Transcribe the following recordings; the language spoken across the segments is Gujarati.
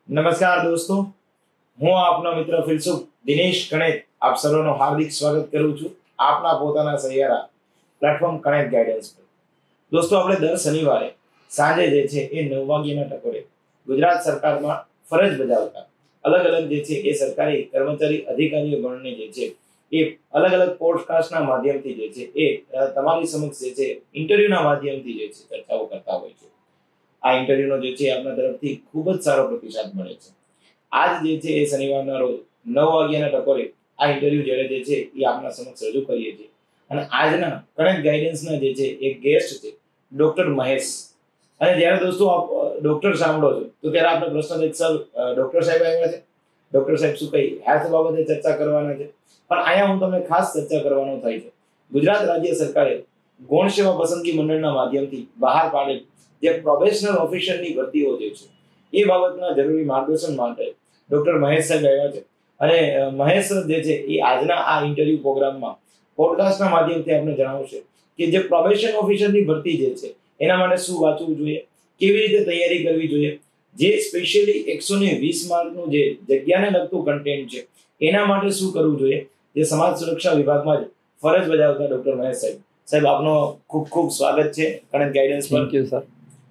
નમસ્કાર દોસ્તો, હું આપનો મિત્ર ફિલસુફ દિનેશ કણેત આપ સર્વનું હાર્દિક સ્વાગત કરું છું આપના પોતાના સહિયારા પ્લેટફોર્મ કણેત ગાઈડન્સ પર. દોસ્તો, આપણે દર શનિવારે સાંજે જે છે એ 9 વાગ્યાના ટકોરે ગુજરાત સરકારમાં ફરજ બજાવતા અલગ અલગ જે છે એ સરકારી કર્મચારી અધિકારીઓ ગણને જે છે એ અલગ અલગ પોડકાસ્ટના માધ્યમથી જે છે એ તમારી સમક્ષ જે છે ઇન્ટરવ્યુના માધ્યમથી જે છે ચર્ચાઓ કરતા હોય છે. આ ઇન્ટરવ્યુનો જે છે આપણા તરફથી ખૂબ જ સારો પ્રતિસાદ મળે છે. આજ જે છે એ શનિવારના રોજ 9 વાગ્યાના ટકોરે આ ઇન્ટરવ્યુ જ્યારે જે છે એ આપના સમક્ષ રજૂ કરીએ છીએ. અને આજના કણેત ગાઈડન્સના જે છે એક ગેસ્ટ છે ડોક્ટર મહેશ. અને જ્યારે દોસ્તો આપ ડોક્ટર સાંભળો છો તો ત્યારે આપણે પ્રશ્ન થાય, સર ડોક્ટર સાહેબ આવ્યા છે, ડોક્ટર સાહેબ શું કઈ હેલ્થ બાબતે ચર્ચા કરવાના છે? પણ અહીંયા હું તમને ખાસ ચર્ચા કરવાનો થાય છે ગુજરાત રાજ્ય સરકારે ગૌણ સેવા પસંદગી મંડળના માધ્યમથી બહાર પાડેલ જે પ્રોબેશનલ ઓફિસરની ભરતીઓ જે છે એ બાબતના જરૂરી માર્ગદર્શન માટે ડોક્ટર મહેશ સાહેબ આવ્યા છે. અને મહેશ જે છે એ આજના આ ઇન્ટરવ્યુ પ્રોગ્રામમાં પોડકાસ્ટના માધ્યમથી આપણે જણાવશે કે જે પ્રોબેશન ઓફિસરની ભરતી જે છે એના માટે શું વાંચવું જોઈએ, કેવી રીતે તૈયારી કરવી જોઈએ, જે સ્પેશિયલી 120 માર્કનું જે જગ્યાને લગતું કન્ટેન્ટ છે એના માટે શું કરવું જોઈએ, જે સમાજ સુરક્ષા વિભાગમાં જ ફરજ બજાવતા ડોક્ટર મહેશ સાહેબ. સાહેબ, આપનો ખૂબ ખૂબ સ્વાગત છે કણેત ગાઈડન્સ પર. Thank you sir.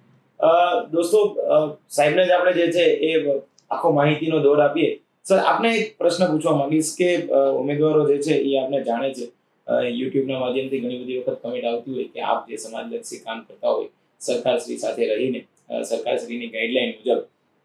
દોસ્તો, સાહેબને જ આપણે જે છે એ આખો માહિતીનો દોર આપીએ. સર, આપને એક પ્રશ્ન પૂછવા માંગીશ કે ઉમેદવારો જે છે એ આપને જાણે છે, યુટ્યુબના માધ્યમથી ઘણી બધી વખત કમેન્ટ આવતી હોય કે આપ જે સમાજલક્ષી કામ કરતા હોય સરકારશ્રી સાથે રહીને સરકારશ્રીની ગાઈડલાઈન મુજબ,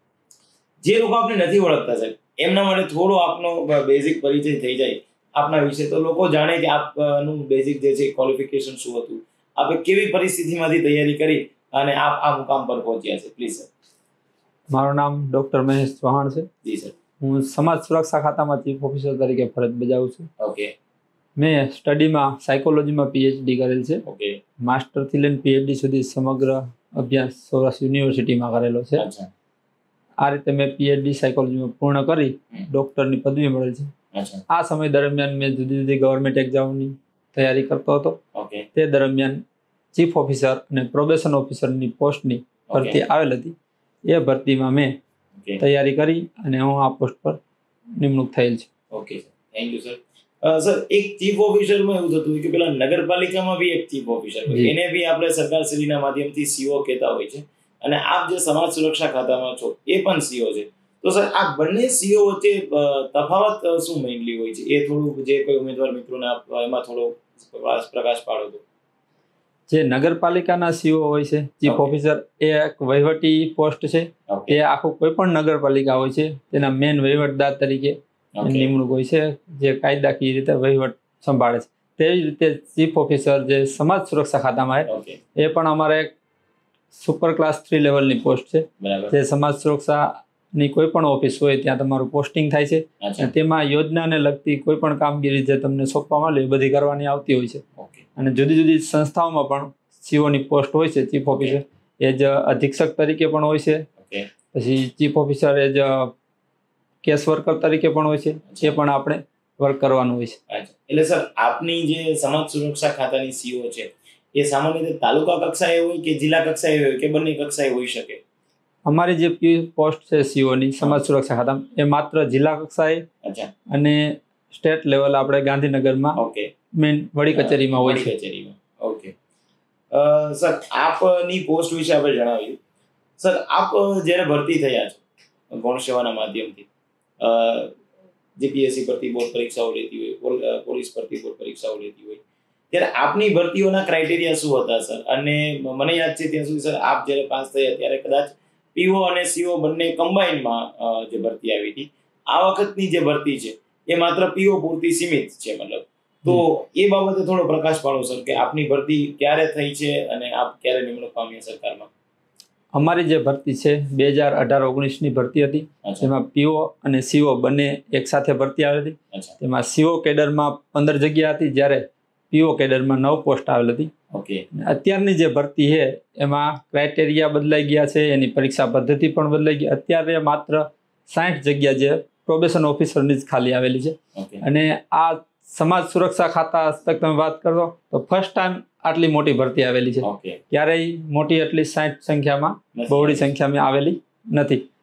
જે લોકો આપને નથી ઓળખતા સાહેબ એમના માટે થોડો આપનો બેઝિક પરિચય થઈ જાય આપના વિશે, તો લોકો જાણે કે આપનું બેઝિક જે છે ક્વોલિફિકેશન શું હતું, આપે કેવી પરિસ્થિતિમાંથી તૈયારી કરી અને આપ આ મુકામ પર પહોંચ્યા છે. Please sir. મારું નામ ડોક્ટર મહેશ ચૌહાણ છે. જી સર. હું સમાજ સુરક્ષા ખાતામાં ચીફ ઓફિસર તરીકે ફરજ બજાવું છું. ઓકે. મેં સ્ટડીમાં સાયકોલોજીમાં પીએચડી કરેલ છે. ઓકે. માસ્ટરથી લઈને પીએચડી સુધી સમગ્ર અભ્યાસ સૌરાષ્ટ્ર યુનિવર્સિટીમાં કરેલો છે. અચ્છા. આ રીતે મેં પીએચડી સાયકોલોજીમાં પૂર્ણ કરી ડોક્ટરની પદવી મળેલ છે. અચ્છા. આ સમય દરમિયાન મેં જુદી જુદી ગવર્મેન્ટ એક્ઝામની તૈયારી કરતો હતો. ઓકે. તે દરમિયાન ચીફ ઓફિસર અને પ્રોબેશન ઓફિસરની પોસ્ટની ભરતી આવેલ હતી. એ ભરતીમાં મેં તૈયારી કરી અને હું આ પોસ્ટ પર નિમણૂક થયેલ છે. Okay sir, thank you sir. Sir, એક ચીફ ઓફિસરમાં એવું થતું હોય કે પેલા નગરપાલિકામાં બી એક ચીફ ઓફિસર હોય, એને બી આપણે સરકારશ્રીના માધ્યમથી સીઓ કહેતા હોય છે, અને આપ જે સમાજ સુરક્ષા ખાતામાં છો એ પણ સીઓ છે. તો સર, આ બંને સીઓ વચ્ચે તફાવત શું મેઇનલી હોય છે, એ થોડું જે કોઈ ઉમેદવાર મિત્રોને એમાં થોડો પ્રકાશ પાડો તો. જે નગરપાલિકાના સીઓ હોય છે ચીફ ઓફિસર, એ એક વહીવટી પોસ્ટ છે. એ આખું કોઈ પણ નગરપાલિકા હોય છે તેના મેન વહીવટદાર તરીકે નિમણૂક હોય છે, જે કાયદાકીય રીતે વહીવટ સંભાળે છે. તેવી રીતે ચીફ ઓફિસર જે સમાજ સુરક્ષા ખાતામાં એ પણ અમારે સુપર ક્લાસ 3 લેવલની પોસ્ટ છે. જે સમાજ સુરક્ષાની કોઈ પણ ઓફિસ હોય ત્યાં તમારું પોસ્ટિંગ થાય છે. અને તેમાં યોજનાને લગતી કોઈ પણ કામગીરી જે તમને સોંપવામાં આવે એ બધી કરવાની આવતી હોય છે. અને જુદી જુદી સંસ્થાઓમાં પણ સીઓની પોસ્ટ હોય છે. ચીફ ઓફિસર એ જ અધિક્ષક તરીકે પણ હોય છે. પછી ચીફ ઓફિસર એ જ કેસ વર્કર તરીકે પણ હોય છે. એ પણ આપણે વર્ક કરવાનું હોય છે. એટલે સર, આપની જે સમાજ સુરક્ષા ખાતાની સીઓ છે એ સામાન્ય રીતે તાલુકા કક્ષાએ હોય કે જિલ્લા કક્ષાએ હોય કે બંને કક્ષાએ હોઈ શકે? અમારી જે પોસ્ટ છે સીઓની સમાજ સુરક્ષા ખાતામાં એ માત્ર જિલ્લા કક્ષાએ અને સ્ટેટ લેવલ આપણે ગાંધીનગરમાં મેન વડી કચેરીમાં હોય છે. ઓકે સર, આપની પોસ્ટ વિશે આપણે જણાવ્યું. સર, આપ જ્યારે ભરતી થયા છો ગૌણ સેવાના માધ્યમથી, જીપીએસસી ભરતી બોર્ડ પરીક્ષાઓ લેતી હોય, પોલીસ ભરતી બોર્ડ પરીક્ષાઓ લેતી હોય, ત્યારે આપની ભરતીઓના ક્રાઇટેરિયા શું હતા સર? અને મને યાદ છે ત્યાં સુધી સર, આપ જ્યારે પાસ થયા ત્યારે કદાચ પીઓ અને સીઓ બંને કમ્બાઇનમાં જે ભરતી આવી હતી. આ વખતની જે ભરતી છે એ માત્ર પીઓ પૂરતી સીમિત છે, મતલબ. તો એ બાબતે થોડો પ્રકાશ પાડો સર કે આપની ભરતી ક્યારે થઈ છે અને આપ ક્યારે નિમણૂક પામ્યા સરકારમાં? અમારી જે ભરતી છે 2018-19ની ભરતી હતી. જેમાં પીઓ અને સીઓ બંને એક સાથે ભરતી આવી હતી. તેમાં સીઓ કેડરમાં 15 જગ્યા હતી, જ્યારે પીઓ કેડરમાં 9 પોસ્ટ આવેલ હતી. અત્યારની જે ભરતી છે એમાં ક્રાઇટેરિયા બદલાઈ ગયા છે, એની પરીક્ષા પદ્ધતિ પણ બદલાઈ ગઈ. અત્યારે માત્ર 60 જગ્યા જે પ્રોબેશન ઓફિસરની જ ખાલી આવેલી છે. અને આ સમાજ સુરક્ષા ખાતા હસ્તક તમે વાત કરો તો ફર્સ્ટ ટાઈમ આટલી મોટી ભરતી આવેલી છે. ક્યારેય મોટી એટલી 60 સંખ્યામાં બહોળી સંખ્યામાં આવેલી નથી.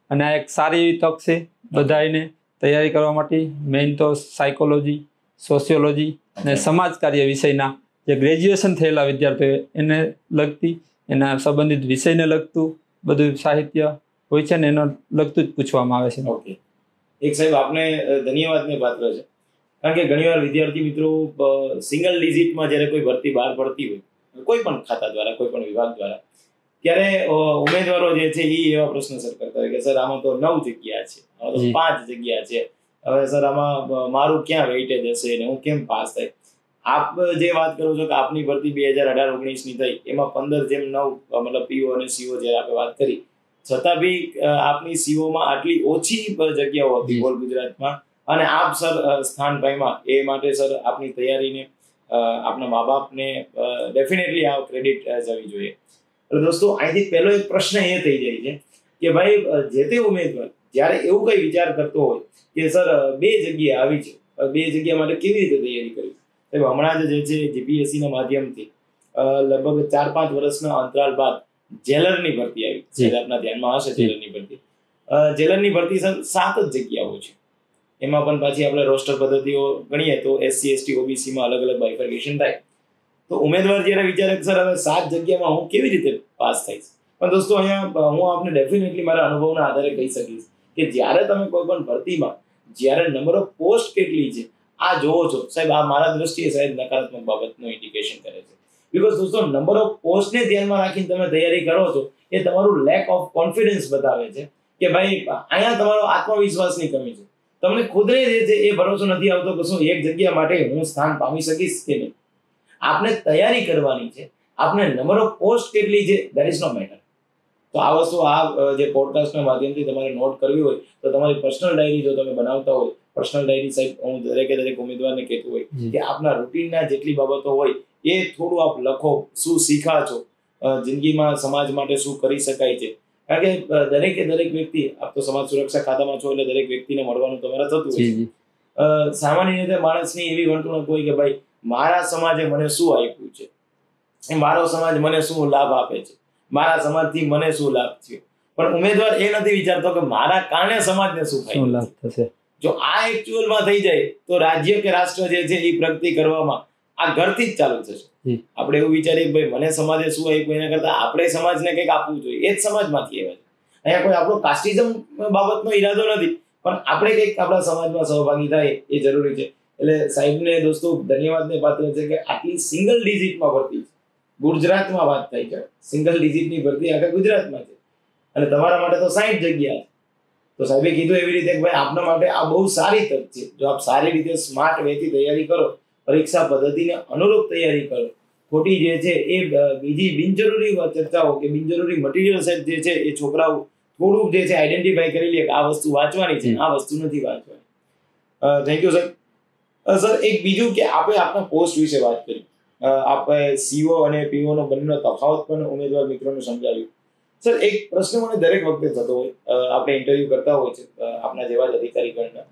અને આ એક સારી એવી તક છે બધાને તૈયારી કરવા માટે. મેઇન તો સાયકોલોજી, સોશિયોલોજી અને સમાજ કાર્ય વિષયના જે ગ્રેજ્યુએશન થયેલા વિદ્યાર્થીઓ એને લગતી, એના સંબંધિત વિષયને લગતું બધું સાહિત્ય હોય છે ને એનો લગતું જ પૂછવામાં આવે છે. ઓકે, એક સાહેબ આપને ધન્યવાદને પાત્ર છે, કારણ કે ઘણીવાર વિદ્યાર્થી મિત્રો સિંગલ ડિજિટમાં જ્યારે કોઈ ભરતી બહાર પડતી હોય કોઈ પણ ખાતા દ્વારા, કોઈ પણ વિભાગ દ્વારા, ત્યારે ઉમેદવારો જે છે એ એવા પ્રશ્ન સર કરતા હોય કે સર આમાં તો 9 જગ્યા છે, આમાં તો 5 જગ્યા છે, હવે સર આમાં મારું ક્યાં વેઇટેજ હશે ને હું કેમ પાસ થાય? આપ જે વાત કરો છો કે આપની ભરતી 2018-19 ની થઈ, એમાં 15:9 મતલબ પીઓ અને સીઓ જે આપણે વાત કરી, છતાં બી આપની સીઓમાં આટલી ઓછી જગ્યાઓ હતી ઓલ ગુજરાતમાં, અને આપ સર સ્થાન પામ્યા. એ માટે સર આપની તૈયારીને આપના મા બાપને ડેફિનેટલી આ ક્રેડિટ જવી જોઈએ. દોસ્તો, અહીંથી પહેલો એક પ્રશ્ન એ થઈ જાય છે કે ભાઈ જે તે ઉમેદવાર જ્યારે એવું કઈ વિચાર કરતો હોય કે સર 2 જગ્યા આવી છે, 2 જગ્યા માટે કેવી રીતે તૈયારી કરવી? હમણાં જ જે છે જીપીએસસી ના માધ્યમથી લગભગ 4-5 વર્ષના અંતરાલ બાદ જેલરની ભરતી આવી છે. આપના ધ્યાનમાં હશે જેલરની ભરતી. જેલરની ભરતી સર 7 જ જગ્યાઓ છે. એમાં પણ પાછી આપણે રોસ્ટર પદ્ધતિઓ ગણીએ તો SC ST OBC માં અલગ અલગ બાયફર્કેશન થાય. તો ઉમેદવાર જ્યારે વિચારે કે સર હવે 7 જગ્યામાં હું કેવી રીતે પાસ થઈશ? પણ દોસ્તો, અહીંયા હું આપને ડેફિનેટલી મારા અનુભવના આધારે કહી શકીશ કે જ્યારે તમે કોઈ પણ ભરતીમાં જ્યારે નંબર ઓફ પોસ્ટ કેટલી છે આ જોવો છો સાહેબ, આ મારા દ્રષ્ટિએ સાહેબ નકારાત્મક બાબતનું ઇન્ડિકેશન કરે છે. બીકોઝ દોસ્તો, નંબર ઓફ પોસ્ટને ધ્યાનમાં રાખીને તમે તૈયારી કરો છો એ તમારું લેક ઓફ કોન્ફિડન્સ બતાવે છે કે ભાઈ અહીંયા તમારો આત્મવિશ્વાસની કમી છે. તમને ખુદને જે છે એ ભરોસો નથી આવતો કે શું એક જગ્યા માટે હું સ્થાન પામી શકીશ કે નહીં. આપને તૈયારી કરવાની છે, આપને નંબર ઓફ પોસ્ટ કેટલી છે ધેટ ઇઝ નો મેટર. તો આ વસ્તુ આ જે પોડકાસ્ટના માધ્યમથી તમારે નોટ કરવી હોય તો તમારી પર્સનલ ડાયરી જો તમે બનાવતા હોય, પર્સનલ ડાયરી સાહેબ હું દરેક ઉમેદવારને કહેતું હોય કે આપના રૂટીનના જેટલી બાબતો હોય એ થોડું આપ લખો. શું શીખા છો જિંદગીમાં, સમાજ માટે શું કરી શકાય છે? કારણ કે દરેક વ્યક્તિ, આપ તો સમાજ સુરક્ષા ખાતામાં છો એટલે દરેક વ્યક્તિને મળવાનું તમારે થતું હોય છે. સામાન્ય રીતે માણસની એવી વર્તણૂક હોય કે ભાઈ મારા સમાજે મને શું આપ્યું છે, મારો સમાજ મને શું લાભ આપે છે, મારા સમાજથી મને શું લાભ થયો. પણ ઉમેદવાર એ નથી વિચારતો કે મારા કારણે સમાજને શું લાભ થશે. જો આ એકચ્યુઅલમાં થઈ જાય તો રાજ્ય કે રાષ્ટ્ર જે છે એ પ્રગતિ કરવામાં આ ઘરથી જ ચાલુ થશે. આપણે એવું વિચારીએ ભાઈ મને સમાજે શું આપ્યું એના કરતા આપણે સમાજને કંઈક આપવું જોઈએ, એ જ સમાજમાંથી આવે છે. અહીંયા કોઈ આપણો કાસ્ટિઝમ બાબતનો ઈરાદો નથી, પણ આપણે કંઈક આપણા સમાજમાં સહભાગી થાય એ જરૂરી છે. એટલે સાહેબને દોસ્તો ધન્યવાદને પાત્ર છે કે આટલી સિંગલ ડિજિટમાં ભરતી છે. ગુજરાતમાં વાત થઈ છે, સિંગલ ડિજિટની ભરતી આખા ગુજરાતમાં છે અને તમારા માટે તો 60 જગ્યા છે. તો સાહેબે કીધું એવી રીતે કે ભાઈ આપના માટે આ બહુ સારી તક છે. જો આપ સારી રીતે સ્માર્ટ વેથી તૈયારી કરો, પરીક્ષા પદ્ધતિને અનુરૂપ તૈયારી કરો, ખોટી જે છે એ બીજી બિનજરૂરી ચર્ચાઓ કે બિનજરૂરી મટીરિયલ સેટ જે છે એ છોકરાઓ થોડુંક જે છે આઈડેન્ટિફાઈ કરી લે કે આ વસ્તુ વાંચવાની છે, આ વસ્તુ નથી વાંચવાની. Thank you sir. સર એક બીજું કે આપણે આપણા પોસ્ટ વિશે વાત કરી, આપણે સીઓ અને પીઓ નો બંનેનો તફાવત પણ ઉમેદવાર મિત્રોને સમજાવ્યું. સર એક પ્રશ્ન મને દરેક વખતે થતો હોય, આપણે ઇન્ટરવ્યુ કરતા હોય છે આપના જેવા જ અધિકારીગણના.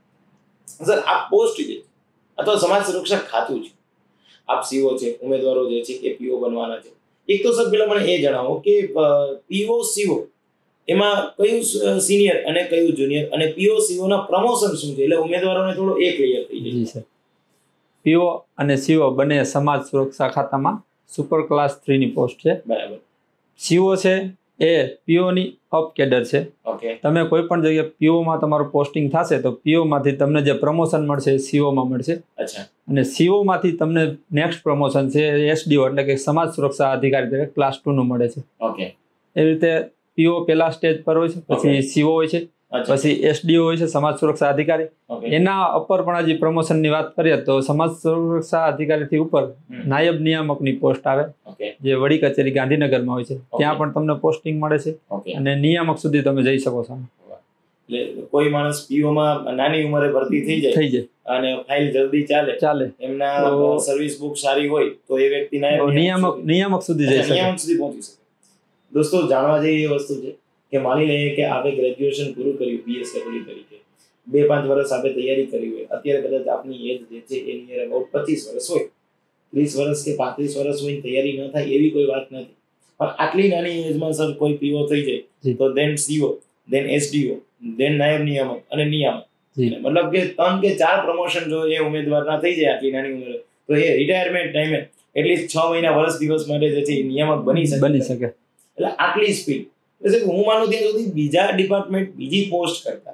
સર આ પોસ્ટ છે અથવા સમાજ સુરક્ષા ખાતું છે, આપ સીઓ છે, ઉમેદવારો જે છે એ પીઓ બનવાના છે. એક તો સર પેલા મને એ જણાવો કે પીઓ સીઓ એમાં કયું સિનિયર અને કયું જુનિયર, અને પીઓ સીઓ ના પ્રમોશન શું છે, એટલે ઉમેદવારોને થોડો એ ક્લિયર થઈ જાય. સર, પીઓ અને સીઓ બંને સમાજ સુરક્ષા ખાતામાં સુપર ક્લાસ 3 ની પોસ્ટ છે. બરાબર. સીઓ છે એ પીઓ ની અપ કેડર છે. ઓકે. તમે કોઈ પણ જગ્યાએ પીઓ માં તમારું પોસ્ટિંગ થશે તો પીઓ માંથી તમને જે પ્રમોશન મળશે એ સીઓ માં મળશે. અચ્છા. અને સીઓ માંથી તમને નેક્સ્ટ પ્રમોશન છે એસડીઓ એટલે કે સમાજ સુરક્ષા અધિકારી તરીકે ક્લાસ 2 નું મળે છે. ઓકે. એ રીતે પીઓ પેલા સ્ટેજ પર હોય છે, પછી સીઓ હોય છે, પછી એસડીઓ હોય છે, સમાજ સુરક્ષા અધિકારી. એના અપર પણ હજી પ્રમોશન ની વાત કરીએ તો સમાજ સુરક્ષા અધિકારી થી ઉપર નાયબ નિયામક ની પોસ્ટ આવે, જે વડી કચેરી ગાંધીનગરમાં હોય છે. ત્યાં પણ તમને પોસ્ટિંગ મળે છે અને નિયામક સુધી તમે જઈ શકો છો. એટલે કોઈ માણસ પીઓ માં નાની ઉંમરે ભરતી થઈ જાય અને ફાઇલ જલ્દી ચાલે, એમના સર્વિસ બુક સારી હોય તો એ વ્યક્તિ નિયામક સુધી જઈ શકે, નિયામક સુધી પહોંચી શકે. દોસ્તો, જાણવા જેવી એ વસ્તુ છે કે માની લઈએ કે આપણે ગ્રેજ્યુએશન પૂરું કર્યું PSW તરીકે, 2-5 વર્ષ આપણે તૈયારી કરી હોય, અત્યારે કદાચ આપની એજ જે છે એ નિયર અબાઉટ 25 વર્ષ હોય, 30 વર્ષ કે 35 વર્ષ હોય તૈયારી ન થાય એવી કોઈ વાત નથી. પણ આટલી નાની એજમાં સર કોઈ પીઓ થઈ જાય તો દેન સીઓ, દેન એસડીઓ, દેન નાયબ નિયામક અને નિયામક. જી. મતલબ કે 3 કે 4 પ્રમોશન જો એ ઉમેદવારના થઈ જાય આટલી નાની ઉંમરે, તો એ રિટાયરમેન્ટ ટાઈમે એટલીસ્ટ 6 મહિના વર્ષ દિવસ માટે જે છે એ નિયામક બની શકે. એટલે આટલી સ્પીડ. એટલે હું માનું ત્યાં સુધી બીજા ડિપાર્ટમેન્ટ બીજી પોસ્ટ કરતા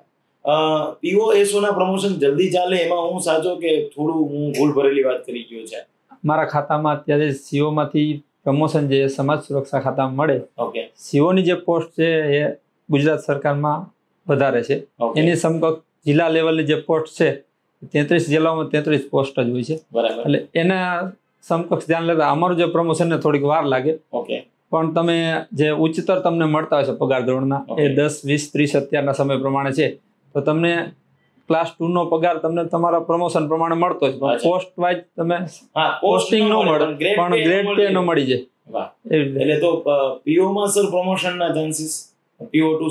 પીઓએસઓ ના પ્રમોશન જલ્દી ચાલે એમાં હું સાચો કે થોડું હું ભૂલ ભરેલી વાત કરી ગયો છે? મારા ખાતામાં અત્યારે સીઓ માંથી પ્રમોશન જે સમાજ સુરક્ષા ખાતામાં મળે, ઓકે, સીઓ ની જે પોસ્ટ છે એ ગુજરાત સરકારમાં વધારે છે. એની સમકક્ષ જિલ્લા લેવલની જે પોસ્ટ છે 33 જિલ્લાઓમાં 33 પોસ્ટ જ હોય છે. બરાબર. એટલે એના સમકક્ષ ધ્યાન લેતા અમારું જે પ્રમોશન ને થોડીક વાર લાગે. ઓકે. પણ તમે જે ઉચ્ચતર તમને મળતા હોય છે પગાર ધોરણના એ 10, 20, 30 અત્યારના સમય પ્રમાણે છે, તો તમને ક્લાસ 2 નો પગાર તમને તમારા પ્રમોશન પ્રમાણે મળતો છે. પોસ્ટ વાઇઝ તમે પોસ્ટિંગ નો મળે પણ ગ્રેડ પે નો મળી જાય. વાહ. એટલે તો પીઓ માં સર પ્રમોશન ના ચાન્સીસ પીઓ ટુ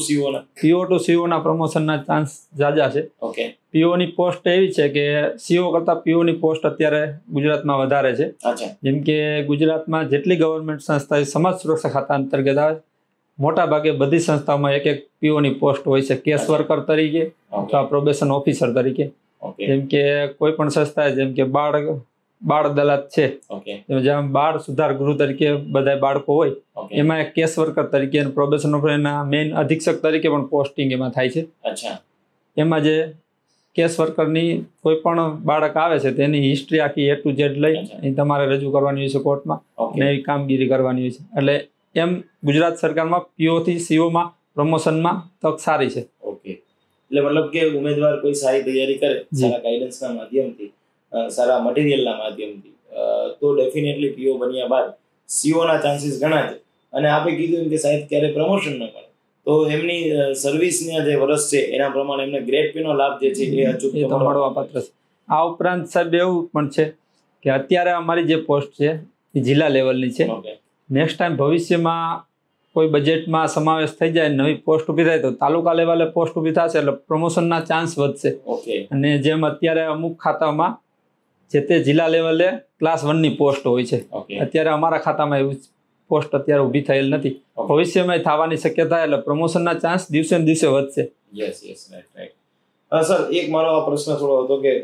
સીઓ ના પ્રમોશન ના ચાન્સ જાજા છે. ઓકે. પીઓ ની પોસ્ટ એવી છે કે સીઓ કરતા પીઓ ની પોસ્ટ અત્યારે ગુજરાતમાં વધારે છે. અચ્છા. જેમ કે ગુજરાતમાં જેટલી ગવર્મેન્ટ સંસ્થા સમાજ સુરક્ષા ખાતા અંતર્ગત આવે, મોટા ભાગે બધી સંસ્થાઓમાં એક પીઓ ની પોસ્ટ હોય છે, કેસ વર્કર તરીકે અથવા પ્રોબેશન ઓફિસર તરીકે. જેમ કે કોઈ પણ સંસ્થા જેમ કે બાળ અદાલત છે, જેમ બાળ સુધાર ગૃહ તરીકે બધા બાળકો હોય, એમાં એક કેસ વર્કર તરીકે અને પ્રોબેશન ઓફિસરના મેઇન અધિક્ષક તરીકે પણ પોસ્ટિંગ એમાં થાય છે. અચ્છા. એમાં જે કેસ વર્કરની કોઈ પણ બાળક આવે છે તેની હિસ્ટ્રી આખી A to Z લઈ તમારે રજૂ કરવાની હોય છે કોર્ટમાં, અને એવી કામગીરી કરવાની હોય છે. એટલે એમ ગુજરાત સરકારમાં પીઓ થી સીઓ માં પ્રમોશનમાં તક સારી છે. ઓકે. એટલે મતલબ કે ઉમેદવાર કોઈ સારી તૈયારી કરે, સારા ગાઈડન્સના માધ્યમથી, સારા મટીરિયલના માધ્યમથી, તો ડેફિનેટલી પીઓ બન્યા બાદ સીઓ ના ચાન્સીસ ઘણા છે. અને આપણે કીધું કે સાહેબ ક્યારે પ્રમોશન ન મળે તો એમની સર્વિસના જે વર્ષ છે એના પ્રમાણે એમને ગ્રેડ પે નો લાભ જે છે એ અચૂક મળવા પાત્ર છે. આ ઉપરાંત સાહેબ એવું પણ છે કે અત્યારે અમારી જે પોસ્ટ છે એ જિલ્લા લેવલની છે. નેક્સ્ટ ટાઈમ ભવિષ્યમાં કોઈ બજેટમાં સમાવેશ થઈ જાય, નવી પોસ્ટ ઊભી થાય તો તાલુકા લેવલે પોસ્ટ ઊભી થશે એટલે પ્રમોશનના ચાન્સ વધશે. અને જેમ અત્યારે અમુક ખાતામાં જે તે જિલ્લા લેવલે ક્લાસ 1 ની પોસ્ટ હોય છે, અત્યારે અમારા ખાતામાં એવું પોસ્ટ અત્યારે ઊભી થયેલ નથી. ભવિષ્યમાં થવાની શક્યતા એટલે પ્રમોશનના ચાન્સ દિવસે ને દિવસે વધશે. Yes, right. સર એક મારો આ પ્રશ્ન થોડો હતો કે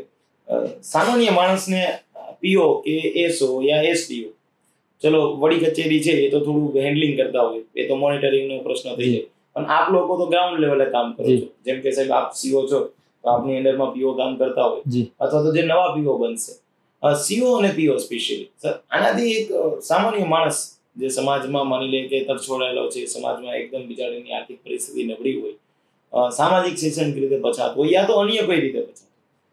સામાન્ય માણસને પીઓ કે એસઓ યા એસડીઓ, ચલો વડી કચેરી છે એ તો થોડું હેન્ડલિંગ કરતા હોય, એ તો મોનિટરિંગ નો પ્રશ્ન થઈ જાય, પણ આપ લોકો તો ગ્રાઉન્ડ લેવલે કામ કરો છો. જેમ કે સાહેબ આપ સીઓ છો તો આપની અંડરમાં પીઓ કામ કરતા હોય, અથવા તો જે નવા પીઓ બનશે, સીઓ અને પીઓ સ્પેશિયલી સર, આનાથી એક સામાન્ય માણસ જે સમાજમાં માની લે કે તરછોડાયેલો છે, સમાજમાં એકદમ બિચારીની આર્થિક પરિસ્થિતિ નબળી હોય, સામાજિક શૈક્ષણિક રીતે પછાત હોય, યા તો અન્ય કોઈ રીતે પછાત,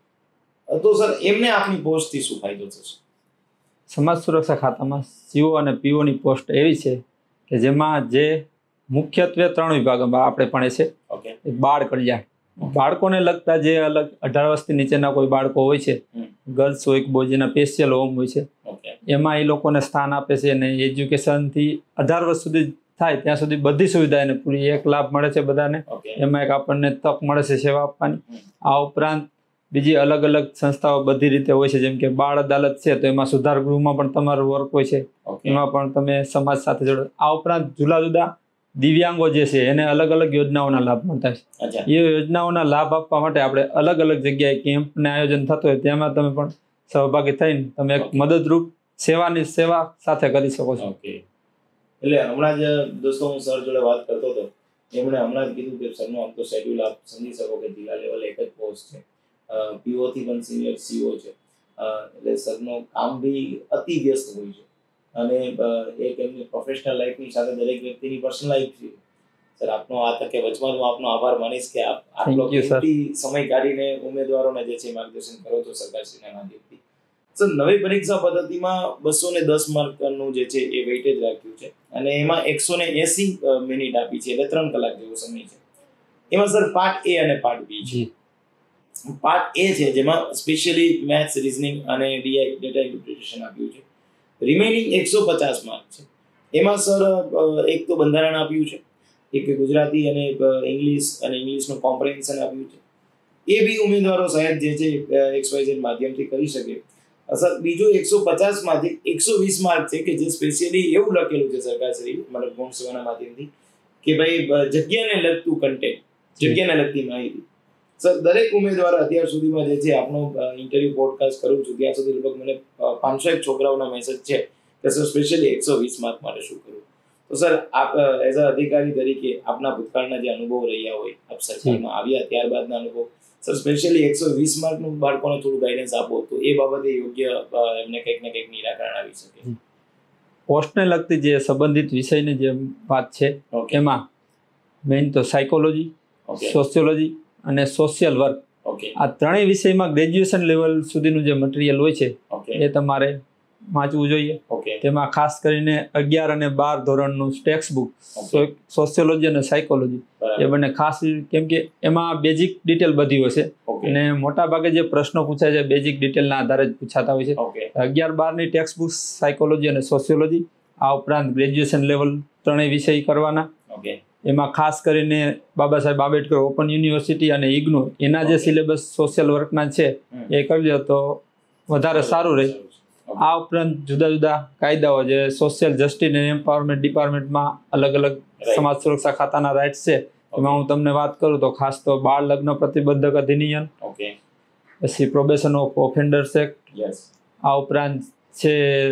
તો સર એમને આપની પોસ્ટથી શું ફાયદો થશે? સમાજ સુરક્ષા ખાતામાં સીઓ અને પીઓ ની પોસ્ટ એવી છે કે જેમાં જે મુખ્યત્વે 3 વિભાગોમાં આપણે ભણે છે. બાળ કલ્યાણ, બાળકોને લગતા જે અલગ 18 વર્ષથી નીચેના કોઈ બાળકો હોય છે, ગર્લ્સ હોય કે બોયઝ, એના સ્પેશિયલ હોમ હોય છે, એમાં એ લોકોને સ્થાન આપે છે. અને એજ્યુકેશનથી 18 વર્ષ સુધી થાય ત્યાં સુધી બધી સુવિધા એને પૂરી એક લાભ મળે છે બધાને. એમાં એક આપણને તક મળે છે સેવા આપવાની. આ ઉપરાંત બીજી અલગ અલગ સંસ્થાઓ બધી રીતે હોય છે, જેમ કે બાળ અદાલત છે તો એમાં સુધાર ગૃહમાં પણ તમારું વર્ક હોય છે, એમાં પણ તમે સમાજ સાથે જોડો. આ ઉપરાંત જુદા જુદા દિવ્યાંગો જે છે એને અલગ અલગ યોજનાઓના લાભ મળતા છે. એ યોજનાઓના લાભ આપવા માટે આપણે અલગ અલગ જગ્યાએ કેમ્પને આયોજન થતું હોય તેમાં તમે પણ સહભાગી થઈને તમે એક મદદરૂપ સેવા સાથે કરી શકો છો. એટલે હમણાં જ દોસ્તો હું સર જોડે વાત કરતો હતો, એમણે હમણાં જ કીધું કે સરનો આમ તો શેડ્યુલ આપ સમજી શકો કે જિલ્લા લેવલે એક જ પોસ્ટ છે, પીઓ થી પણ સિનિયર સીઓ છે, એટલે સરનું કામ બી અતિ વ્યસ્ત હોય છે. અને એક એમની પ્રોફેશનલ લાઈફની સાથે દરેક વ્યક્તિની પર્સનલ લાઈફ છે. સર આપનો આ તકે વચમાં હું આપનો આભાર માનીશ કે આપ આટલો કિંમતી સમય કાઢીને ઉમેદવારોને જે છે માર્ગદર્શન કરો છો સરકારશ્રીના માધ્યમથી. સર નવી પરીક્ષા પદ્ધતિમાં 210 માર્કનું જે છે એ વેઇટેજ રાખ્યું છે અને એમાં 180 મિનિટ આપી છે, એટલે 3 કલાક જેવો સમય છે. એમાં સર પાર્ટ એ અને પાર્ટ બી છે. પાર્ટ એ છે જેમાં સ્પેશિયલી મેથ્સ, રીઝનિંગ અને ડીઆઈ ડેટા ઇન્ટરપ્રિટેશન આપ્યું છે. રિમેનિંગ 150 માર્ક છે. એમાં સર એક તો બંધારણ આપ્યું છે, એક ગુજરાતી અને ઇંગ્લિશ અને ઇંગ્લિશનું કોમ્પ્રિહેન્શન આપ્યું છે. એ બી ઉમેદવારો સાહેબ જે છે XYZ માધ્યમથી કરી શકે. સર બીજું 150 માંથી 120 માર્ક છે કે જે સ્પેશિયલી એવું લખેલું છે સરકારશ્રી મતલબ ગુણ સેવાના માધ્યમથી કે ભાઈ જગ્યાને લગતું કન્ટેન્ટ, જગ્યાને લગતી માહિતી. સર દરેક ઉમેદવાર અત્યાર સુધીમાં જે છે આપણો ઇન્ટરવ્યુ પોડકાસ્ટ કરું છું ત્યાં સુધી લગભગ મને 501 છોકરાઓના મેસેજ છે કે સર સ્પેશિયલી 120 માર્ક માટે શું કરવું. તો સર આપ એઝ અ અધિકારી તરીકે આપના ભૂતકાળના જે અનુભવ રહ્યા હોય, આપ સરકારમાં આવ્યા ત્યારબાદના અનુભવ, સર સ્પેશિયલી 120 માર્કનું બાળકોને થોડું ગાઈડન્સ આપો તો એ બાબતે યોગ્ય એમને કંઈક ને કંઈક નિરાકરણ આવી શકે. પોસ્ટને લગતી જે સંબંધિત વિષયની જે વાત છે એમાં મેઇન તો સાયકોલોજી, સોશિયોલોજી અને સોશિયલ વર્ક, આ ત્રણેય વિષયમાં ગ્રેજ્યુએશન લેવલ સુધીનું જે મટીરિયલ હોય છે એ તમારે વાંચવું જોઈએ. તેમાં ખાસ કરીને 11 અને 12 ધોરણનું ટેક્સ્ટ બુક, સોશિયોલોજી અને સાયકોલોજી, એ બંને ખાસ, કેમ કે એમાં બેઝિક ડિટેલ બધી હોય છે અને મોટા ભાગે જે પ્રશ્નો પૂછાય છે બેઝિક ડિટેલના આધારે જ પૂછાતા હોય છે. 11-12ની ટેક્સ્ટ બુક, સાયકોલોજી અને સોશિયોલોજી, આ ઉપરાંત ગ્રેજ્યુએશન લેવલ ત્રણેય વિષય કરવાના. એમાં ખાસ કરીને બાબા સાહેબ આંબેડકર ઓપન યુનિવર્સિટી અને ઇગ્નુ એના જે સિલેબસ સોશિયલ વર્કના છે એ કરી લો તો વધારે સારું રહે. આ ઉપરાંત જુદા જુદા કાયદાઓ જે સોશિયલ જસ્ટિસ અને એમ્પાવરમેન્ટ ડિપાર્ટમેન્ટમાં અલગ અલગ સમાજ સુરક્ષા ખાતાના રાઇટ્સ છે, એમાં હું તમને વાત કરું તો ખાસ તો બાળ લગ્ન પ્રતિબંધક અધિનિયમ, પછી પ્રોબેશન ઓફ ઓફેન્ડર્સ એક્ટ, આ ઉપરાંત છે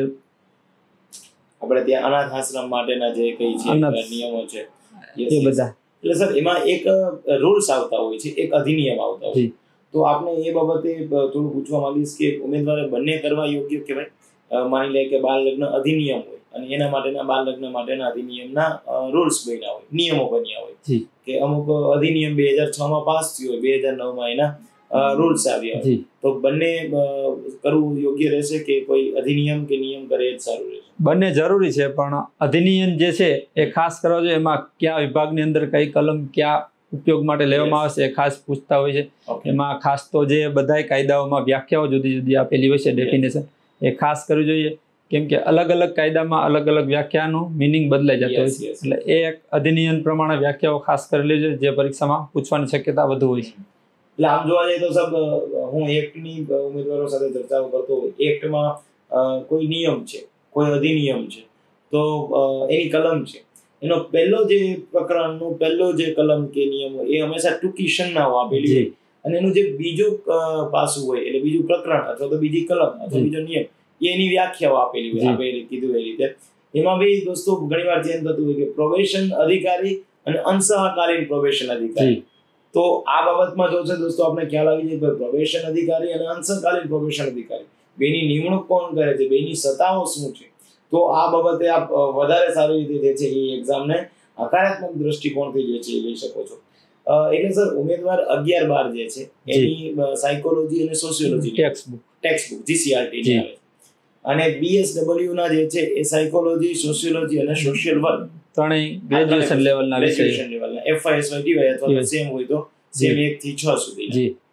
આપણે ત્યાં અનાથ આશ્રમ માટેના જે કઈ છે નિયમો છે એ બધા. એટલે સર એમાં એક રૂલ્સ આવતા હોય છે, એક અધિનિયમ આવતા હોય, તો આપણે એ બાબતે થોડું પૂછવા માંગીશ કે ઉમેદવારે બંને કરવા યોગ્ય કહેવાય? માની લે કે બાળ લગ્ન અધિનિયમ હોય અને એના માટેના બાળ લગ્ન માટેના અધિનિયમના રૂલ્સ બન્યા હોય, નિયમો બન્યા હોય કે અમુક અધિનિયમ 2006માં પાસ થયો હોય, 2009માં એના રૂલ્સ આવ્યા હોય, તો બંને કરવું યોગ્ય રહેશે કે કોઈ અધિનિયમ કે નિયમ કરે એ જ સારું રહેશે? બંને જરૂરી છે, પણ અધિનિયમ જે છે એ ખાસ કરવા જોઈએ. એમાં કયા વિભાગની અંદર કઈ કલમ કયા ઉપયોગ માટે લેવામાં આવે છે એ ખાસ પૂછતા હોય છે. એમાં ખાસ તો જે બધા કાયદાઓમાં વ્યાખ્યાઓ જુદી જુદી આપેલી હોય છે, ડેફિનેશન, એ ખાસ કરવી જોઈએ, કેમ કે અલગ અલગ કાયદામાં અલગ અલગ વ્યાખ્યાનું મિનિંગ બદલાઈ જતો હોય છે. એટલે એ એક અધિનિયમ પ્રમાણે વ્યાખ્યાઓ ખાસ કરેલી છે જે પરીક્ષામાં પૂછવાની શક્યતા વધુ હોય છે. એટલે આમ જોવા જઈએ તો સાહેબ, હું એક્ટની ઉમેદવારો સાથે ચર્ચાઓ કરતો હોય, એક્ટમાં કોઈ નિયમ છે, કોઈ અધિનિયમ છે, તો એની કલમ છે, એનો પહેલો જે પ્રકરણનો પહેલો જે કલમ કે નિયમ હોય એ હંમેશા ટૂંકી સંજ્ઞાઓ આપેલી હોય, અને એનું જે બીજું પાસું હોય એટલે બીજું પ્રકરણ અથવા તો બીજી કલમ અથવા બીજો નિયમ એની વ્યાખ્યાઓ આપેલી હોય, આપણે કીધું એ રીતે. એમાં બી દોસ્તો ઘણી વાર ચેન્જ થતું હોય કે પ્રોબેશન અધિકારી અને અંશકાલીન પ્રોબેશન અધિકારી. તો આ બાબતમાં જો છે દોસ્તો આપણે ખ્યાલ આવી જાય કે પ્રોબેશન અધિકારી અને અંશકાલીન પ્રોબેશન અધિકારી બેની નિમણૂક કોણ કરે છે, બેની સત્તાઓ શું છે, તો આ બાબતે આપ વધારે સારી રીતે જે છે એ એક્ઝામને હકારાત્મક દ્રષ્ટિકોણથી જે છે એ લઈ શકો છો. એટલે સર ઉમેદવાર 11-12 જે છે એની સાયકોલોજી અને સોશિયોલોજી ટેક્સ્ટ બુક GCRT ની આવે, અને BSW ના જે છે એ સાયકોલોજી, સોશિયોલોજી અને સોશિયલ વર્ક ત્રણેય ગ્રેજ્યુએશન લેવલના વિષય, FYSY DY અથવા તો સેમ હોય તો સેમ 1 થી 6 સુધી.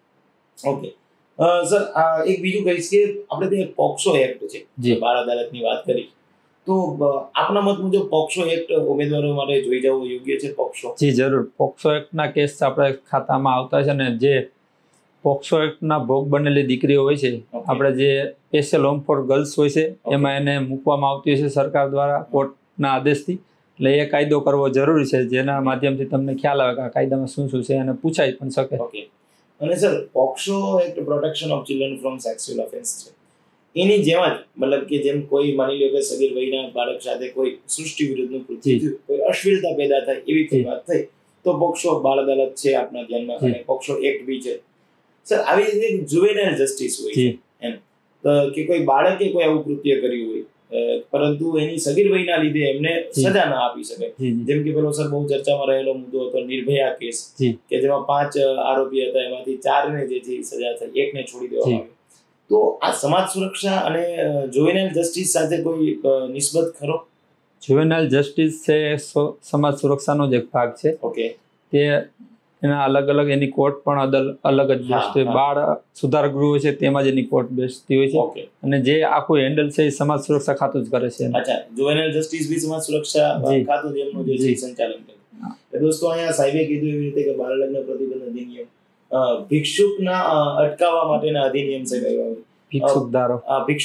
ઓકે સર, એક બીજું કહીશ કે આપણે ત્યાં પોક્સો એક્ટ છે, બાળ અદાલતની વાત કરી, તો આપના મત મુજબ પોક્સો એક્ટ ઉમેદવારો માટે જોઈ જવું યોગ્ય છે? પોક્સો જી જરૂર. પોક્સો એક્ટના કેસ આપણે ખાતામાં આવતા છે, અને જે પોક્સો એક્ટના ભોગ બનેલી દીકરીઓ હોય છે, આપણે જે સ્પેશિયલ હોમ ફોર ગર્લ્સ હોય છે એમાં એને મૂકવામાં આવતી હોય છે સરકાર દ્વારા કોર્ટના આદેશથી. એટલે એ કાયદો કરવો જરૂરી છે, જેના માધ્યમથી તમને ખ્યાલ આવે કે આ કાયદામાં શું શું છે અને પૂછાઈ પણ શકે. અને sir POCSO act protection of children from sexual offence છે, એની જેમ જ મતલબ કે જેમ કોઈ માની લો કે સગીર વયના બાળક સાથે કોઈ સૃષ્ટિ વિરુદ્ધનું કૃત્ય થયું, કોઈ અશ્લીલતા પેદા થાય એવી કોઈ વાત થઈ, તો પોક્સો બાળ અદાલત છે આપણા ધ્યાનમાં, અને પોક્સો એક્ટ બી છે. સર આવી રીતે જુવેનાઇલ જસ્ટિસ હોય છે એમ કે કોઈ બાળકે કોઈ આવું કૃત્ય કર્યું હોય પરંતુ એની સગીર વયના લીધે એમને સજા ના આપી શકે, જેમ કે પેલો સર બહુ ચર્ચામાં રહેલો મુદ્દો હતો નિર્ભયા કેસ, કે જેમાં 5 આરોપી હતા, એમાંથી 4 ને જે છે સજા થઈ, 1 ને છોડી દેવામાં આવ્યો. તો આ સમાજ સુરક્ષા અને જુવેનાઇલ જસ્ટિસ સાથે કોઈ નિસ્બત ખરો? જુવેનાઇલ જસ્ટિસ છે સમાજ સુરક્ષાનો જ એક ભાગ છે. તે એના અલગ અલગ એની કોર્ટ પણ અલગ જ બેસતી હોય. બાળ સુધાર ગૃહ છે તેમાં જ એની કોર્ટ બેસતી હોય છે, અને જે આખું હેન્ડલ છે એ સમાજ સુરક્ષા ખાતું જ કરે છે. અચ્છા, જુવેનાઇલ જસ્ટિસ બી સમાજ સુરક્ષા ખાતું જ એમનું જે છે સંચાલન કરે. દોસ્તો અહીંયા સાહેબે કીધું એવી રીતે કે બાળ લગ્ન પ્રતિબંધ અધિનિયમ, ભિક્ષુકના અટકાવવા માટેના અધિનિયમ છે, ભિક્ષુક ધારો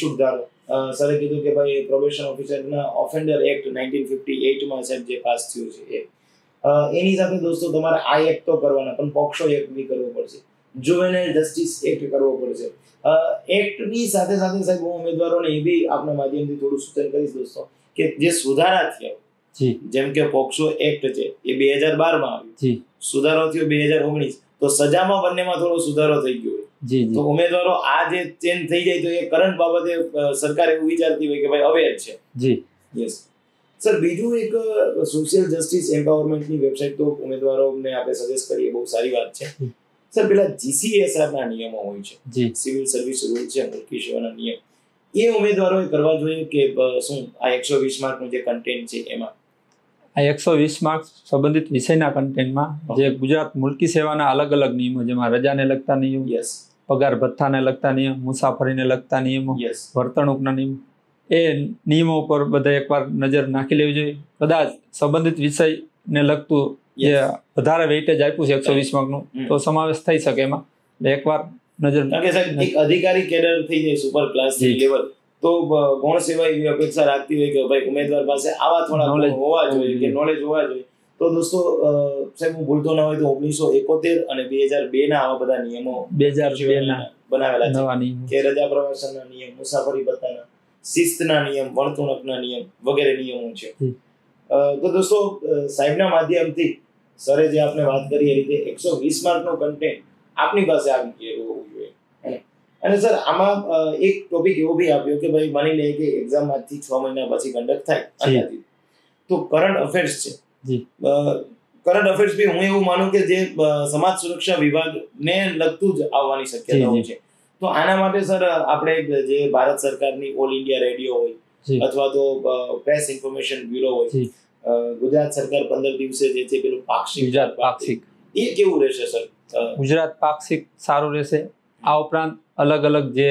સરે કીધું કે ભાઈ પ્રોબેશન ઓફિસરના ઓફેન્ડર એક્ટ 1958 માં સાહેબ જે પાસ થયું છે એ, એની સાથે દોસ્તો તમારે આ એક્ટ તો કરવાના, પણ પોક્સો એક્ટ બી કરવો પડશે, જુવેનાઇલ જસ્ટિસ એક્ટ કરવો પડશે. એક્ટની સાથે સાથે સાહેબ હું ઉમેદવારોને એ બી આપના માધ્યમથી થોડું સૂચન કરીશ દોસ્તો કે જે સુધારા થયા, જેમ કે પોક્સો એક્ટ છે એ 2012 માં આવ્યું, સુધારો થયો 2019, તો સજામાં બંનેમાં થોડો સુધારો થઈ ગયો. તો ઉમેદવારો આ જે ચેન્જ થઈ જાય તો એ કરંટ બાબતે સરકાર એવું વિચારતી હોય કે ભાઈ અવેર છે. યસ સર, બીજું એક સોશિયલ જસ્ટિસ એમ્પાવરમેન્ટની વેબસાઇટ તો ઉમેદવારોને આપણે સજેસ્ટ કરીએ, બહુ સારી વાત છે. સર, પેલા GCSR ના નિયમો હોય છે, સિવિલ સર્વિસ રૂલ છે, મુલ્કી સેવાના નિયમ, એ ઉમેદવારોએ કરવા જોઈએ કે શું આ 120 માર્કનું જે કન્ટેન્ટ છે એમાં? આ 120 માર્ક સંબંધિત વિષયના કન્ટેન્ટમાં જે ગુજરાત મુલ્કી સેવાના અલગ અલગ નિયમો, જેમાં રજાને લગતા નિયમો, પગાર ભથ્થાને લગતા નિયમ, મુસાફરીને લગતા નિયમો, વર્તણૂકના નિયમો, એ નિયમો ઉપર બધા એકવાર નજર નાખી લેવી જોઈએ. કદાચ સંબંધિત વિષયને લગતું જે વધારે વેઇટેજ આપ્યું છે 120 માર્કનું, તો સમાવેશ થઈ શકે એમાં. એટલે એકવાર નજર, કારણ કે સાહેબ એક અધિકારી કેડર થઈ જાય સુપર ક્લાસ લેવલ, તો ગૌણ સેવા એવી અપેક્ષા રાખતી હોય કે ભાઈ ઉમેદવાર પાસે આવા થોડા નોલેજ હોવા જોઈએ કે નોલેજ હોવા જોઈએ. તો દોસ્તો સાહેબ હું ભૂલતો ના હોય તો 1971 અને 2002 ના આવા બધા નિયમો 2002 ના બનાવેલા છે કે રજા પ્રવાસનના નિયમ, મુસાફરી ભથ્થાના, શિસ્તના નિયમ, વર્તણૂકના નિયમ વગેરે નિયમો છે. તો દોસ્તો સાહેબના માધ્યમથી સરે જે આપણે વાત કરી એ રીતે 120 માર્કનો કન્ટેન્ટ આપની પાસે આવી ગયેલો હોવું જોઈએ. અને સર આમાં એક ટોપિક એવો બી આપ્યો કે ભાઈ માની લે કે એક્ઝામ આજથી 6 મહિના પછી કન્ડક્ટ થાય, તો કરંટ અફેર્સ છે. કરંટ અફેર્સ બી હું એવું માનું કે જે સમાજ સુરક્ષા વિભાગને લગતું જ આવવાની શક્યતાઓ છે. તો આના માટે સર આપણે જે ભારત સરકારની ઓલ ઇન્ડિયા રેડિયો હોય અથવા તો પ્રેસ ઇન્ફોર્મેશન બ્યુરો હોય, ગુજરાત સરકાર 15 દિવસે જે છે પેલું પાક્ષિક, એ કેવું રહેશે સર? ગુજરાત પાક્ષિક સારું રહેશે. આ ઉપરાંત અલગ અલગ જે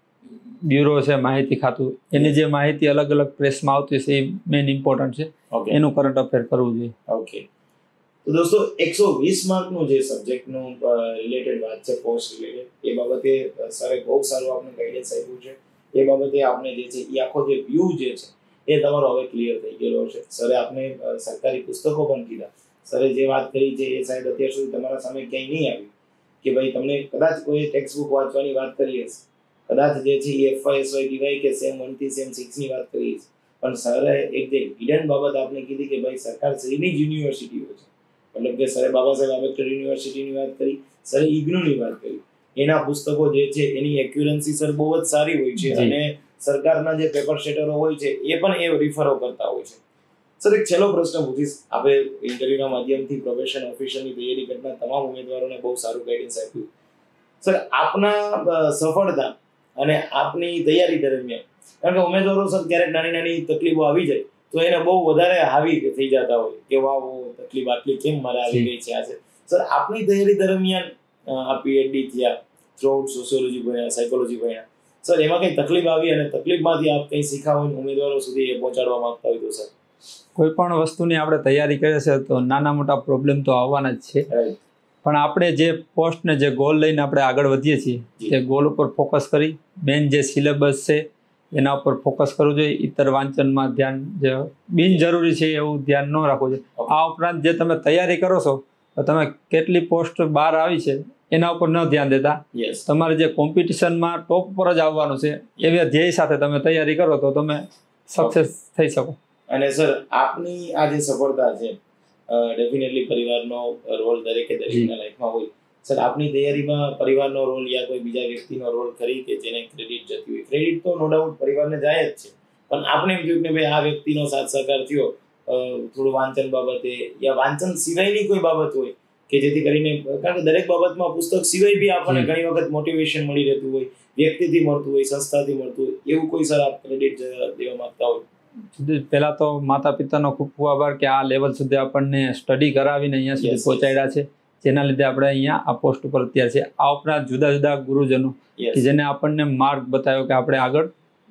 બ્યુરો છે, માહિતી ખાતું, એની જે માહિતી અલગ અલગ પ્રેસમાં આવતી છે એ મેઇન ઇમ્પોર્ટન્ટ છે, એનું કરંટ અફેર કરવું જોઈએ. ઓકે, તો દોસ્તો 120 માર્કનું જે સબ્જેક્ટનું રિલેટેડ વાત છે, પોસ્ટ રિલેટેડ, એ બાબતે સરે બહુ સારું આપણે ગાઈડન્સ આપ્યું છે. એ બાબતે આપણે જે છે એ આખો જે વ્યૂ જે છે એ તમારો હવે ક્લિયર થઈ ગયેલો છે. સરે આપણે સરકારી પુસ્તકો પણ કીધા, સરે જે વાત કરી છે એ સાહેબ અત્યાર સુધી તમારા સામે ક્યાંય નહીં આવી કે ભાઈ તમને કદાચ કોઈ ટેક્સ્ટ બુક વાંચવાની વાત કરી હશે, કદાચ જે છે એ FYSY ડીવાય કે સેમ 1 થી સેમ 6 ની વાત કરી છે, પણ સરે એક જે હિડન બાબત આપણે કીધી કે ભાઈ સરકાર શ્રીની જ યુનિવર્સિટીઓ છે, મતલબ કે સરે બાબા સાહેબ આંબેડકર યુનિવર્સિટીની વાત કરી, સરે ઇગ્નુની વાત કરી, એના પુસ્તકો જે છે એની એક્યુરન્સી સર બહુ જ સારી હોય છે અને સરકારના જે પેપર શેટરો હોય છે એ પણ એ રિફરો કરતા હોય છે. સર, એક છેલ્લો પ્રશ્ન પૂછીશ. આપણે ઇન્ટરવ્યુના માધ્યમથી પ્રોફેશન ઓફિસરની તૈયારી કરતા તમામ ઉમેદવારોને બહુ સારું ગાઈડન્સ આપ્યું. સર, આપના સફળતા અને આપની તૈયારી દરમિયાન, કારણ કે ઉમેદવારો સર ક્યારેક નાની નાની તકલીફો આવી જાય તો એને બહુ વધારે હાવી થઈ જતા હોય કે વાહ તકલીફ આટલી કેમ મારે આવી ગઈ છે આજે. સર, આપની તૈયારી દરમિયાન આ PhD થયા, થ્રુઆઉટ સોશિયોલોજી ભણ્યા, સાયકોલોજી ભણ્યા, સર એમાં કઈ તકલીફ આવી અને તકલીફમાંથી આપ કંઈ શીખા હોય ઉમેદવારો સુધી એ પહોંચાડવા માંગતા હોય તો સર? કોઈ પણ વસ્તુની આપણે તૈયારી કરીએ છીએ તો નાના મોટા પ્રોબ્લેમ તો આવવાના જ છે, પણ આપણે જે પોસ્ટ ને જે ગોલ લઈને આપણે આગળ વધીએ છીએ તે ગોલ ઉપર ફોકસ કરી મેન જે સિલેબસ છે એના ઉપર ફોકસ કરવું જોઈએ. ઇતર વાંચનમાં ધ્યાન જે બિનજરૂરી છે એવું ધ્યાન ન રાખવું જોઈએ. આ ઉપરાંત જે તમે તૈયારી કરો છો તો તમે કેટલી પોસ્ટ બહાર આવી છે એના ઉપર ન ધ્યાન દેતા તમારે જે કોમ્પિટિશનમાં ટોપ પર જ આવવાનું છે એવા ધ્યેય સાથે તમે તૈયારી કરો તો તમે સક્સેસ થઈ શકો. અને સર, આપની આ જે સફળતા છે ડેફિનેટલી પરિવારનો રોલ દરેકના લાઈફમાં હોય. સર, આપની તૈયારીમાં પરિવારનો રોલ યા કોઈ બીજા વ્યક્તિનો રોલ ખરી કે જેને ક્રેડિટ જતી હોય? ક્રેડિટ તો નો ડાઉટ પરિવારને જાય જ છે, પણ આપણે એમ કહ્યું કે ભાઈ આ વ્યક્તિનો સાથ સહકાર થયો થોડું વાંચન બાબતે યા વાંચન સિવાયની કોઈ બાબત હોય કે જેથી કરીને, કારણ કે દરેક બાબતમાં પુસ્તક સિવાય બી આપણને ઘણી વખત મોટિવેશન મળી રહેતું હોય, વ્યક્તિથી મળતું હોય, સંસ્થાથી મળતું હોય, એવું કોઈ સર આપ ક્રેડિટ દેવા માંગતા હોય? પહેલા તો માતા પિતાનો ખૂબ ખૂબ આભાર કે આ લેવલ સુધી આપણને સ્ટડી કરાવીને અહીંયા સુધી પહોંચાડ્યા છે, જેના લીધે આપણે અહીંયા આ પોસ્ટ ઉપર અત્યારે છે. આ ઉપરાંત જુદા જુદા ગુરુજનો કે જેને આપણને માર્ગ બતાવ્યો કે આપણે આગળ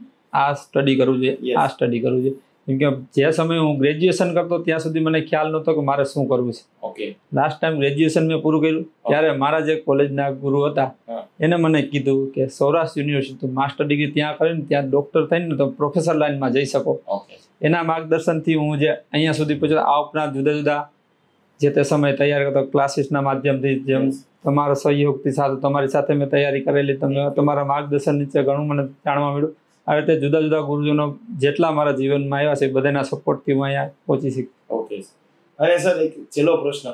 આ સ્ટડી કરવું જોઈએ, આ સ્ટડી કરવું જોઈએ. કેમ કે જે સમયે હું ગ્રેજ્યુએશન કરતો ત્યાં સુધી મને ખ્યાલ નહોતો કે મારે શું કરવું છે. લાસ્ટ ટાઈમ ગ્રેજ્યુએશન મેં પૂરું કર્યું ત્યારે મારા જે કોલેજના ગુરુ હતા એને મને કીધું કે સૌરાષ્ટ્ર યુનિવર્સિટી માસ્ટર ડિગ્રી ત્યાં કરીને ત્યાં ડોક્ટર થઈને તો પ્રોફેસર લાઈનમાં જઈ શકો. એના માર્ગદર્શનથી હું જે અહીંયા સુધી પહોંચ્યો. આ ઉપરાંત જુદા જુદા જે તે સમયે તૈયાર કરતો ક્લાસીસના માધ્યમથી જેમ તમારા સહયોગથી સાથે તમારી સાથે મેં તૈયારી કરેલી, તમે તમારા માર્ગદર્શન નીચે ઘણું મને જાણવા મળ્યું. આ રીતે જુદા જુદા ગુરુજનો જેટલા મારા જીવનમાં આવ્યા છે બધાના સપોર્ટથી હું અહીંયા પહોંચી શકી. ઓકે અને સર એક છેલ્લો પ્રશ્ન,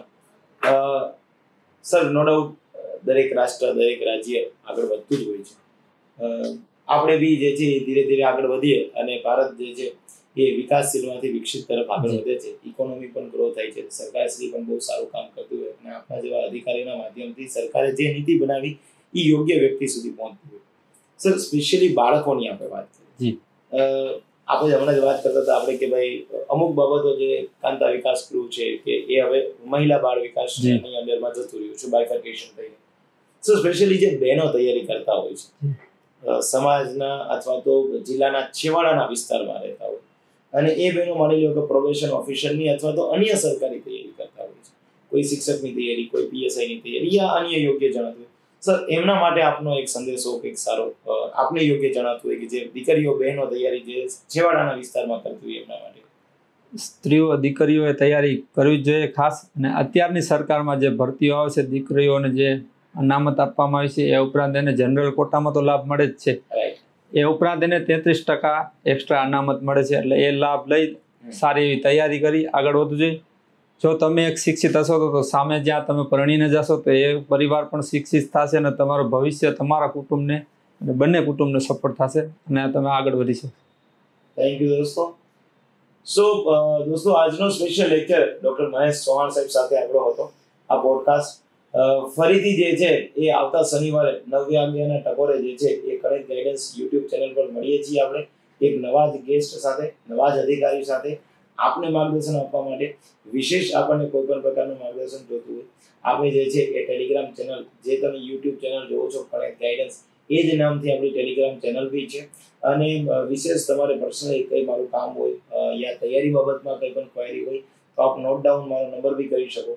સર નો ડાઉટ દરેક રાષ્ટ્ર દરેક રાજ્ય આગળ વધતું જ હોય છે. આપણે બી જે છે ધીરે ધીરે આગળ વધીએ અને ભારત જે છે એ વિકાસશીલમાંથી વિકસિત તરફ આગળ વધે છે, ઇકોનોમી પણ ગ્રો થાય છે, સરકારશ્રી પણ બહુ સારું કામ કરતું હોય અને આપણા જેવા અધિકારીના માધ્યમથી સરકારે જે નીતિ બનાવી એ યોગ્ય વ્યક્તિ સુધી પહોંચતી હોય. સર સ્પેશિયલી બાળકોની આપણે વાત કરીએ, આપણે હમણાં જ વાત કરતા હતા આપણે કે ભાઈ અમુક બાબતો જે કાંતા વિકાસ ગૃહ છે કે એ હવે મહિલા બાળ વિકાસની અંડરમાં જતું રહ્યું છે, બાયફર્કેશન થઈને. સર સ્પેશિયલી જે બહેનો તૈયારી કરતા હોય છે, સમાજના અથવા તો જિલ્લાના છેવાડાના વિસ્તારમાં રહેતા હોય અને એ બહેનો માની લો કે પ્રોબેશન ઓફિસરની અથવા તો અન્ય સરકારી તૈયારી કરતા હોય છે, કોઈ શિક્ષકની તૈયારી, કોઈ પીએસઆઈની તૈયારી યા અન્ય યોગ્ય જણાતું હોય, સર એમના માટે આપનો એક સંદેશો કંઈક સારો આપને યોગ્ય જણાતું હોય કે જે દીકરીઓ બહેનો તૈયારી જે છેવાડાના વિસ્તારમાં કરતી હોય એમના માટે? સ્ત્રીઓ દીકરીઓએ તૈયારી કરવી જ જોઈએ ખાસ. અને અત્યારની સરકારમાં જે ભરતીઓ આવે છે દીકરીઓને જે અનામત આપવામાં આવી છે એ ઉપરાંત એને જનરલ કોટામાં તો લાભ મળે જ છે, એ ઉપરાંત એને 33% એક્સ્ટ્રા અનામત મળે છે. એટલે એ લાભ લઈ સારી એવી તૈયારી કરી આગળ વધવું જોઈએ. જો તમે એક શિક્ષિત હશો તો સામે જ્યાં તમે પરણીને જશો તો એ પરિવાર પણ શિક્ષિત થશે અને તમારું ભવિષ્ય તમારા કુટુંબને અને બંને કુટુંબને સપોર્ટ થશે અને તમે આગળ વધી શકો. થેન્ક યુ દોસ્તો. દોસ્તો આજનો special lecture doctor Mahesh Chauhan સાહેબ સાથે આપણો હતો. આ પોડકાસ્ટ ફરીથી જે છે એ આવતા શનિવારે 9 વાગ્યાના ટકોરે જે છે એ કનેક્ટ ગાઈડન્સ યુટ્યુબ ચેનલ પર મળીએ છીએ આપણે એક નવા જ ગેસ્ટ સાથે, નવા જ અધિકારી સાથે આપને માર્ગદર્શન આપવા માટે. વિશેષ આપણને કોઈ પણ પ્રકારનું માર્ગદર્શન જોતું હોય આપણે જે છે એ ટેલિગ્રામ ચેનલ જે તમે યુટ્યુબ ચેનલ જોવો છો કનેક્ટ ગાઈડન્સ એ જ નામથી આપણી ટેલિગ્રામ ચેનલ બી છે. અને વિશેષ તમારે પર્સનલી કંઈ મારું કામ હોય યા તૈયારી બાબતમાં કંઈ પણ ક્વેરી હોય તો આપ નોટ ડાઉન મારો નંબર બી કરી શકો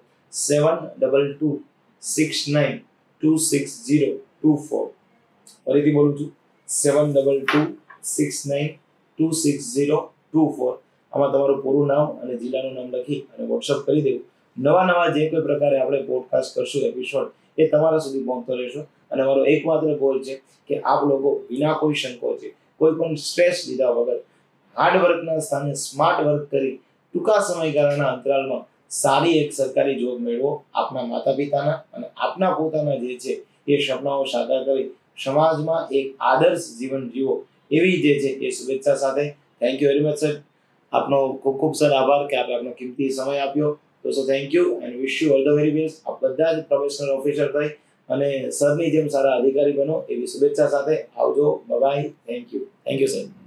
7226926024. ફરીથી બોલું છું 7226926024. આમાં તમારું પૂરું નામ અને જિલ્લાનું નામ લખી અને વોટ્સઅપ કરી દેવું. નવા જે કોઈ પ્રકારે આપણે પોડકાસ્ટ કરશું એપિસોડ એ તમારા સુધી પહોંચતો રહેશો. અને મારો એકમાત્ર ગોલ છે કે આપ લોકો વિના કોઈ સંકોચે કોઈ પણ સ્ટ્રેસ લીધા વગર હાર્ડ વર્કના સ્થાને સ્માર્ટ વર્ક કરી ટૂંકા સમયગાળાના અંતરાલમાં સારી એક સરકારી જોબ મેળવો. આપના માતા પિતાના અને આપના પોતાના જે છે એ સપનાઓ સાકાર કરી સમાજમાં એક આદર્શ જીવન જીવો એવી જે છે એ શુભેચ્છા સાથે thank you very much sir. આપનો ખૂબ ખૂબ સર આભાર કે આપે આપનો કિંમતી સમય આપ્યો. દોસ્તો thank you and wish you all the very best. આપ બધા જ પ્રોફેશનલ ઓફિસર થઈ અને સરની જેમ સારા અધિકારી બનો એવી શુભેચ્છા સાથે આવજો. બાય. Thank you sir.